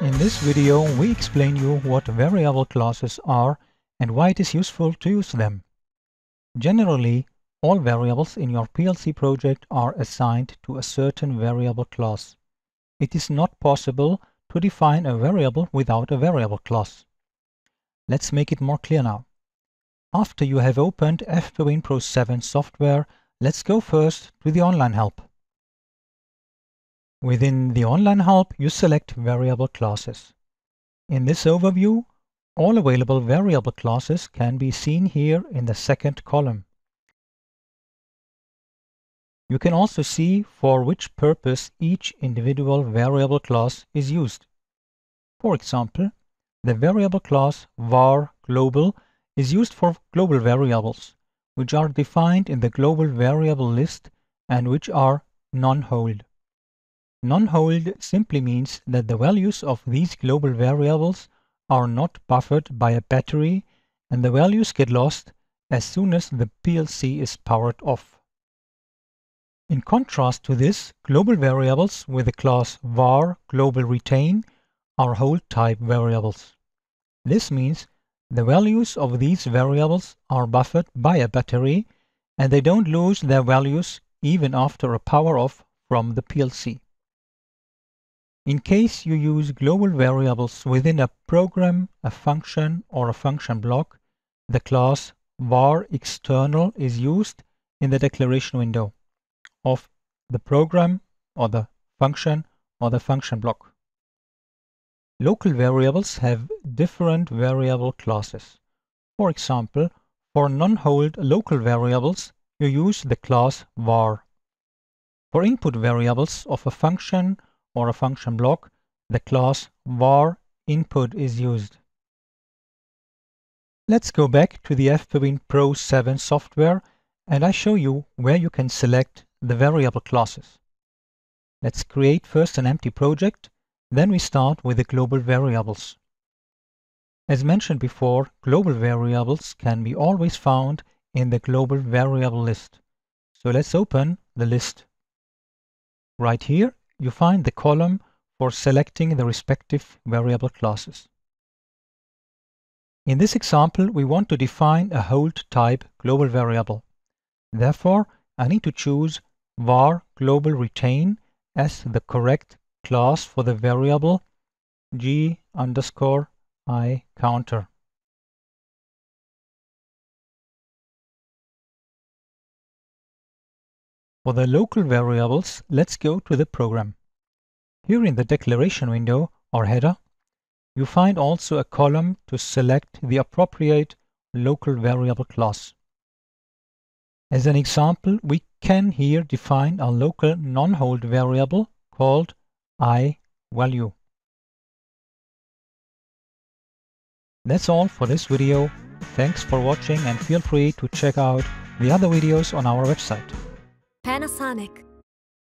In this video, we explain you what variable classes are and why it is useful to use them. Generally, all variables in your PLC project are assigned to a certain variable class. It is not possible to define a variable without a variable class. Let's make it more clear now. After you have opened FP WinPro 7 software, let's go first to the online help. Within the online help, you select variable classes. In this overview, all available variable classes can be seen here in the second column. You can also see for which purpose each individual variable class is used. For example, the variable class var global is used for global variables, which are defined in the global variable list and which are non-hold. Non-hold simply means that the values of these global variables are not buffered by a battery and the values get lost as soon as the PLC is powered off. In contrast to this, global variables with the class var global retain are hold type variables. This means the values of these variables are buffered by a battery and they don't lose their values even after a power off from the PLC. In case you use global variables within a program, a function, or a function block, the class var external is used in the declaration window of the program or the function block. Local variables have different variable classes. For example, for non-hold local variables, you use the class var. For input variables of a function or a function block, the class var input is used. Let's go back to the FP WinPro 7 software and I show you where you can select the variable classes. Let's create first an empty project, then we start with the global variables. As mentioned before, global variables can be always found in the global variable list. So let's open the list. Right here, you find the column for selecting the respective variable classes. In this example, we want to define a hold type global variable. Therefore, I need to choose var global retain as the correct class for the variable g_i counter. For the local variables, let's go to the program. Here in the declaration window or header, you find also a column to select the appropriate local variable class. As an example, we can here define a local non-hold variable called iValue. That's all for this video. Thanks for watching and feel free to check out the other videos on our website. Panasonic.